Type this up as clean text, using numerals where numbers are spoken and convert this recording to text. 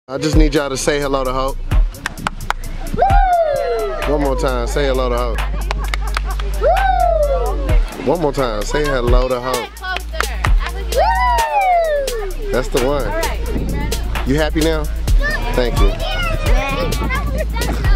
I just need y'all to say hello to Hope. One more time, say hello to Hope. One more time, say hello to Hope. That's the one. You happy now? Thank you.